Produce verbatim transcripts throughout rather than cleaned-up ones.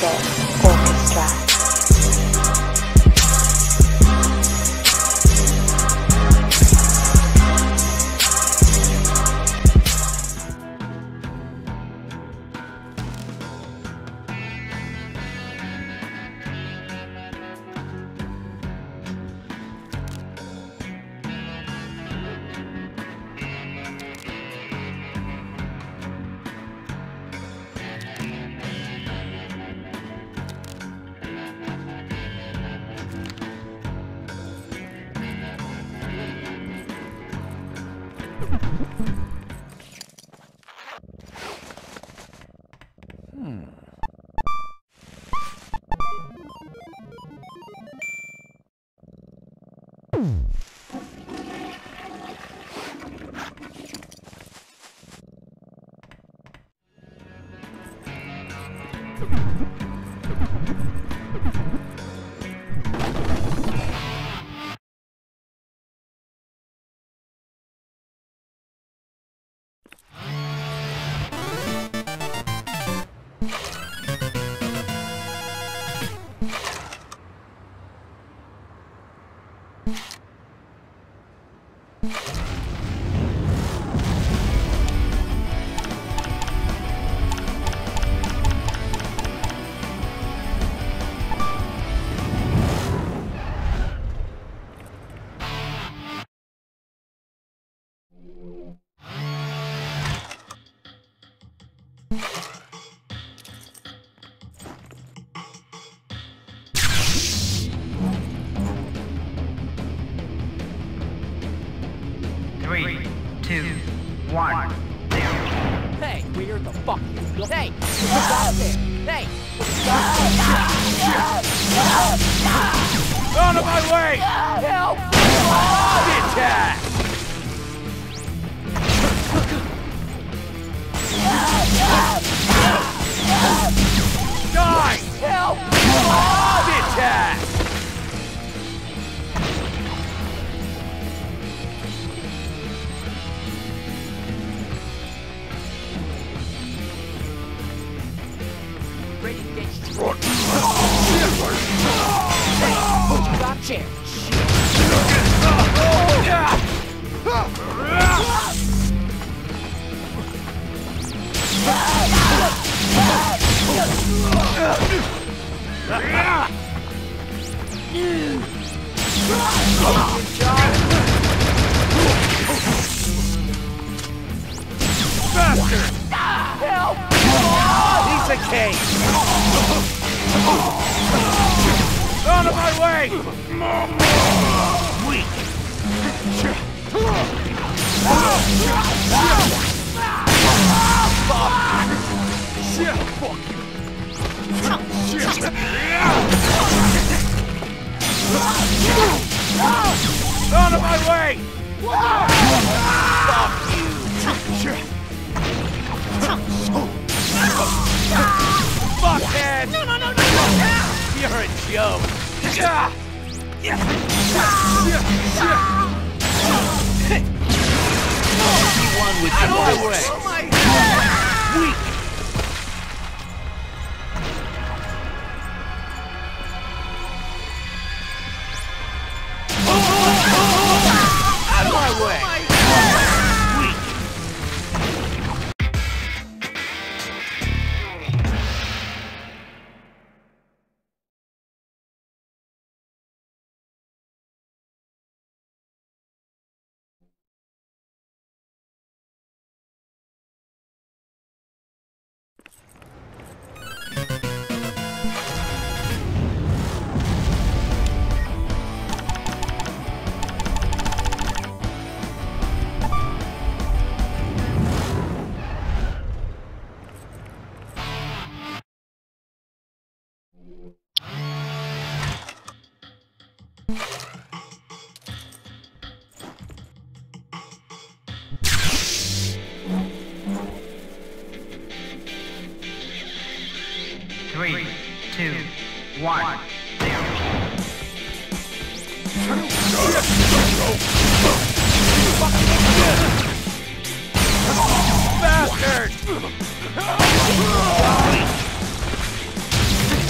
Music Orchestra. Three, two, one, zero. Hey, where the fuck you go? Hey, what's out there? Hey! Out of my way! Help! Attack! Die! Help! Attack! Ready to get struck. Hey, what you got there? Bastard! Help! Piece of cake! Out of my way! Weak! Shit! Fuck you! Out of my way! Fuck you! Fuckhead! No, no, no, no, no! You're a joke! You won with your way! Oh my Weak! Out of my way! Weak! Three, two, one, zero. Bastard!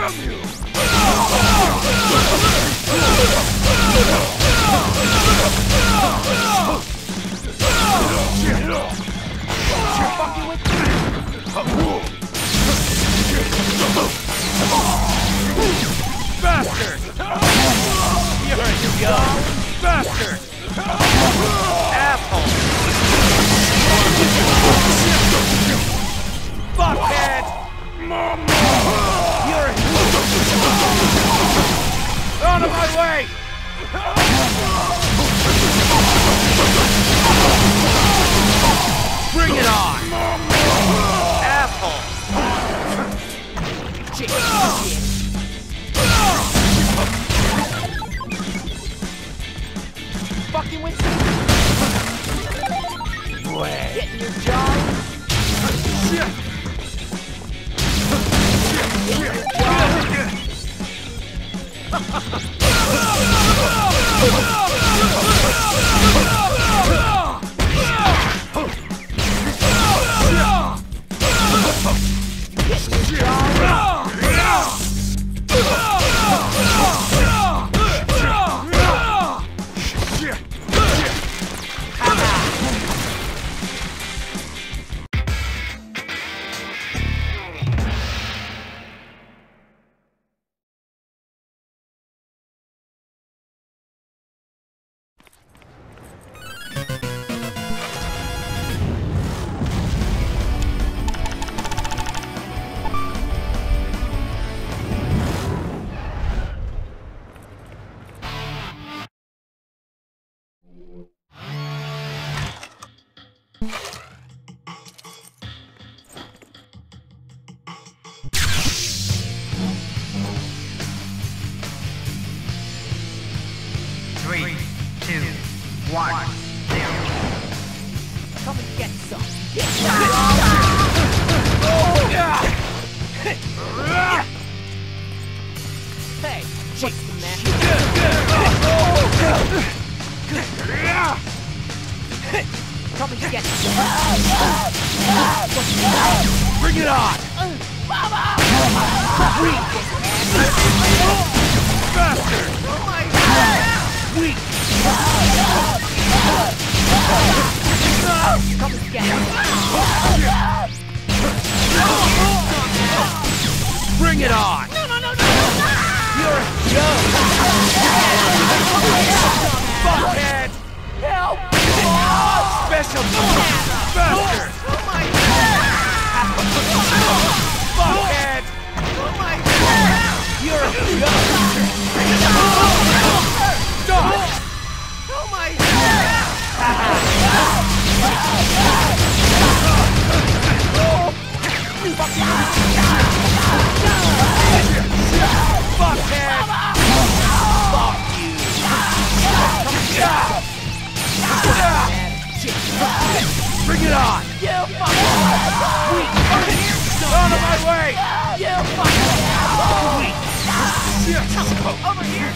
Fucking with me. Bastard! You're a young bastard! Asshole! Fuckhead! You're out of my way! Bring it on! Asshole! Shit, shit. Fucking with me. Getting your jaw. Three, two, one, zero. Come and get some. Get Hey, what's the matter? Come and get some. Bring it on! Bastard! Weak! Come and get some. Bring it on! No, no, no, no! You're a joke! Fuckhead! Help! Special bastard! Fuckhead! You're a joke! Stop! Oh my Fuckhead! Fuck you! Bring it on! You fucking Weak! Out of my way! You fucking Weak! over here!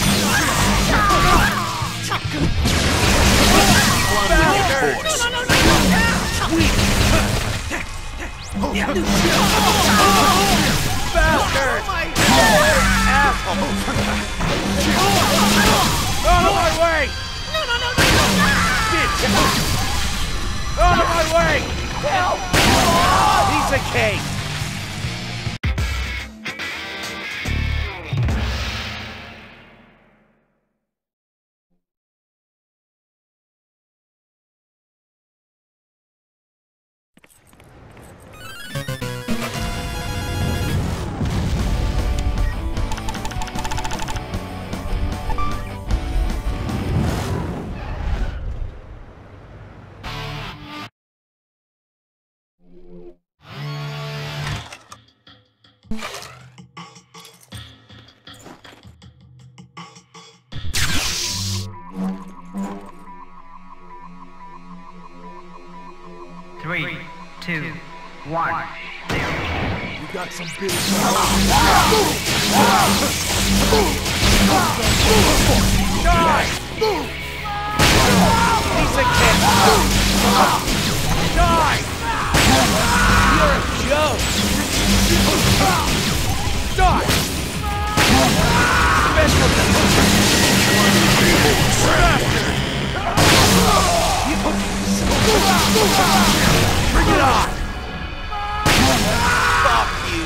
Bastard! No, no, no, no, no! Weak! Bastard! Asshole! Out of my way! No, no, no, no, no! Bitch! Out of my way! Help! Piece of cake! Three, two, one, zero. You got some big Die! Piece of cake! Die! You're a joke! Die! Bring it on! Fuck you!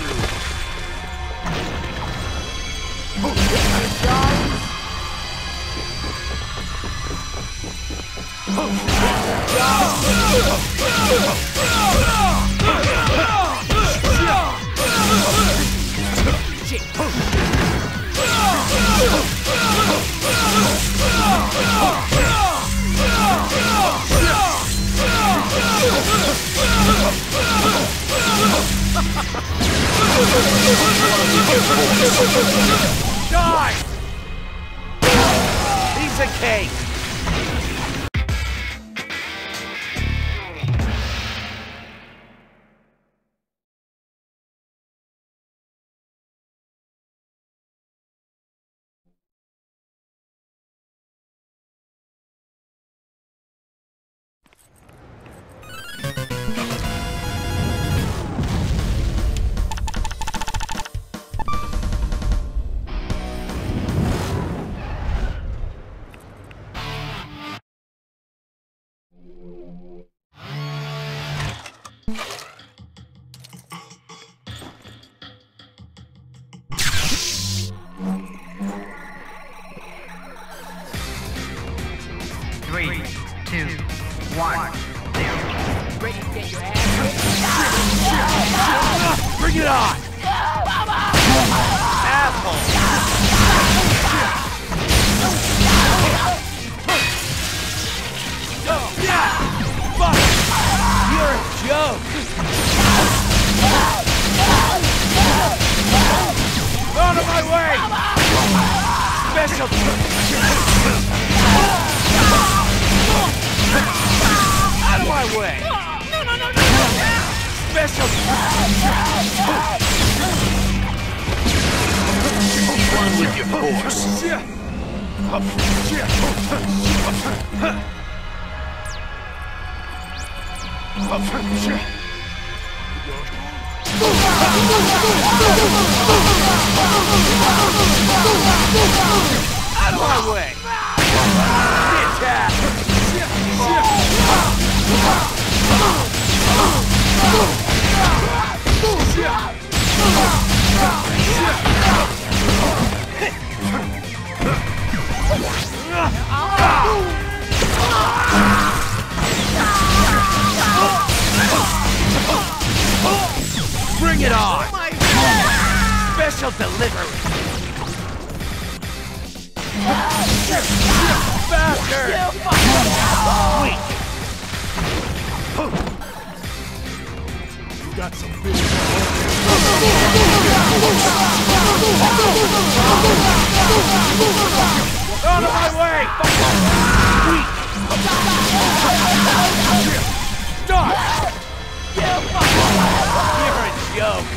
Die! Piece of cake! Three, two, one, zero. Ready to get your ass Bring it on! Asshole! Yeah! Fuck! You're a joke! Out of my way! Special... Out of my way! No, no, no, no! Special... One with your force. Out of my way! Get that! Bring it on! Special delivery! Faster! Weak! You got some big... Out of my way! Weak! Stop! You're a joke!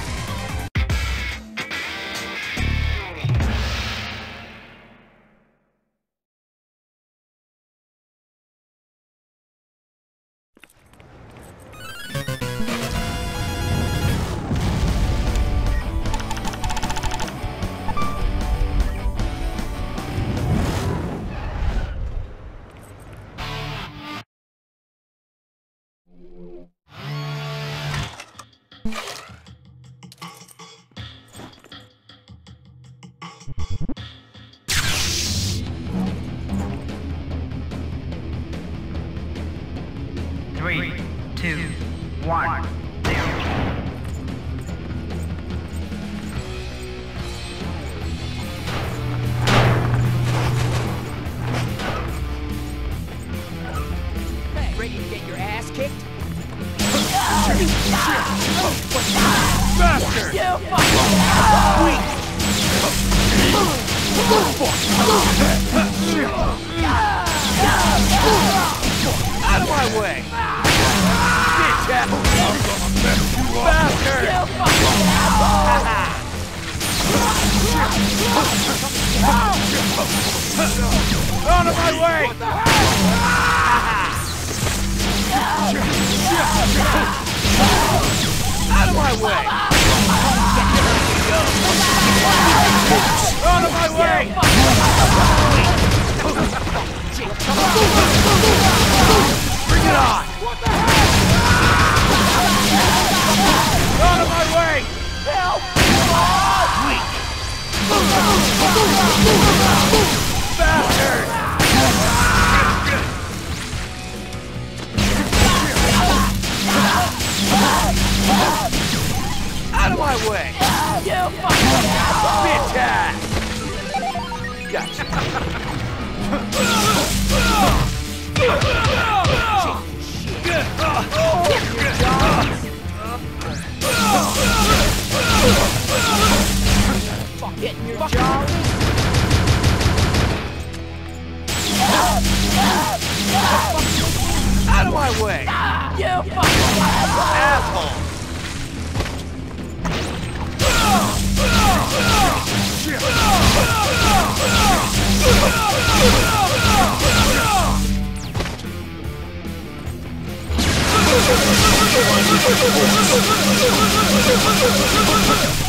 Three, two, one, zero. Hey, ready to get your ass kicked? Faster! Weak! Out of my way! Bitch ass! Faster! Out of my way! Out of my way! Out of my way! Bring it on! What the heck? Out of my way! Help! Bastard! Out of my way! You fucking bitch ass! Gotcha. Getting your jaw. Out of my way! You fucking Asshole! Shit!